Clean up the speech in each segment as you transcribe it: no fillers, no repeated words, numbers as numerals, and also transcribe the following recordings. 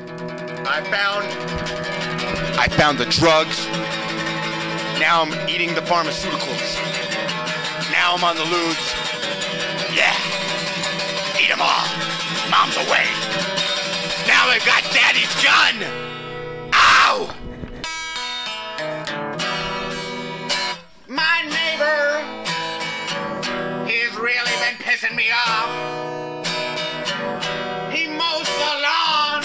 I found the drugs. Now I'm eating the pharmaceuticals. Now I'm on the lewds. Yeah. Eat them all. Mom's away. Now I got Daddy's gun. Ow! My neighbor, he's really been pissing me off. He mows the lawn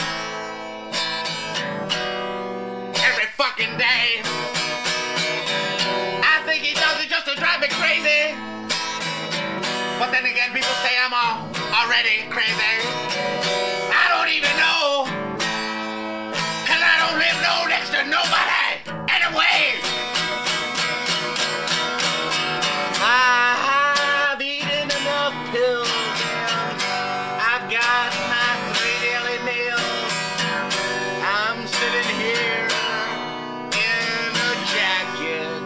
every fucking day. I think he does it just to drive me crazy. But then again, people say I'm already crazy. I don't even know, 'cause I don't live next to nobody. Anyway, I've eaten enough pills and I've got my 3 daily meals. I'm sitting here in a jacket.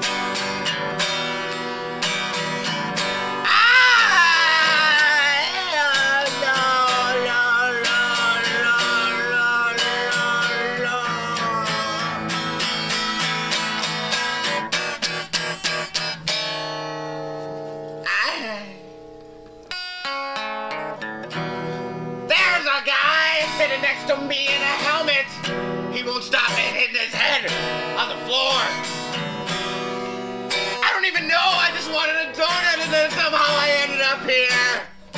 There's a guy sitting next to me in a helmet. He won't stop hitting his head on the floor. I don't even know. I just wanted a donut and then somehow I ended up here.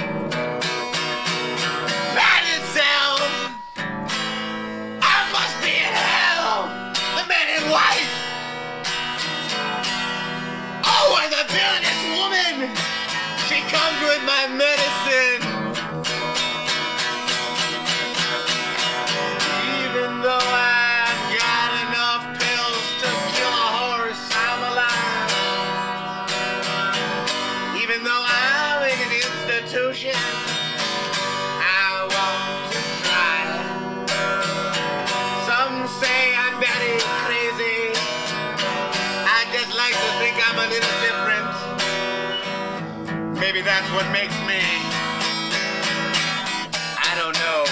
Bad itself. I must be in hell. The man in white. Oh, and the villainous woman. She comes with my medicine. Even though I've got enough pills to kill a horse, I'm alive. Even though I'm in an institution, I want to try. Some say I'm very crazy. I just like to think I'm a little different. Maybe that's what makes me. I don't know.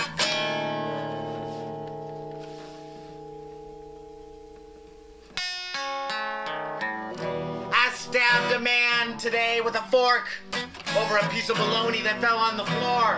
I stabbed a man today with a fork over a piece of bologna that fell on the floor.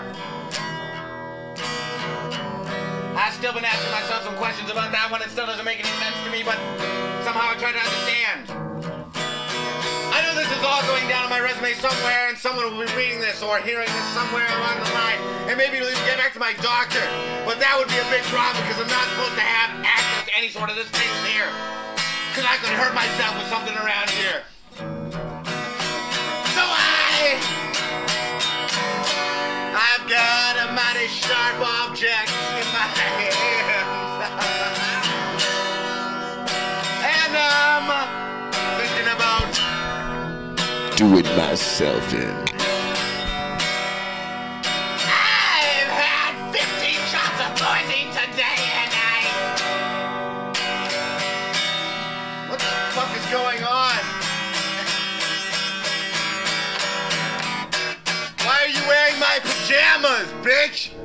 I've still been asking myself some questions about that one. It still doesn't make any sense to me, but somehow I try to understand. I know this is all going down on my resume somewhere, and someone will be reading this or hearing this somewhere along the line, and maybe it'll even get back to my doctor. But that would be a big problem because I'm not supposed to have access to any sort of this thing here. Because I could hurt myself with something around here. So I've got a mighty sharp object in my hands. And I'm thinking about doing myself in. I've had 15 shots of poison today and what the fuck is going on? Why are you wearing my pajamas, bitch?